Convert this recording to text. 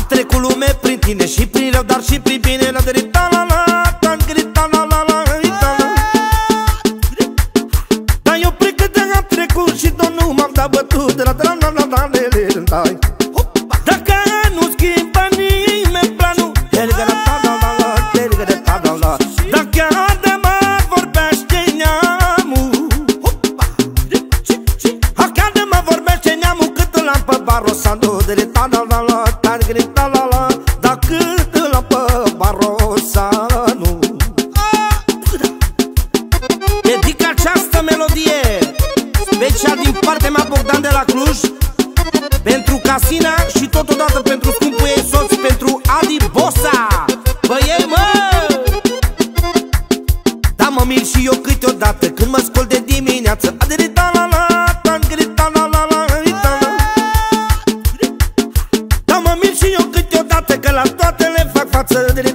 Am trecut lume prin tine și prin rău, dar și prin bine. La drita la la, ta la la la la. Dar eu prin câte am trecut și tot nu m-am dat bătut. De la la la la la la. Dacă nu schimbă nimeni planul, dacă de mă vorbește neamul, dacă mă vorbește neamul, cât îl am pe Barosanu. De la la la la, ta la la. Dacă îl am pe Barosanu. Dedic această melodie special din partea mea, Bogdan de la Cluj, pentru Casina și totodată pentru scumpul ei soț, pentru Adi Bosa. Băie, mă! Da, mă mir și eu câteodată când mă scol de dimineață. Aderita la la, ta la la la. Da, mă mir și eu câteodată că la toate le fac față.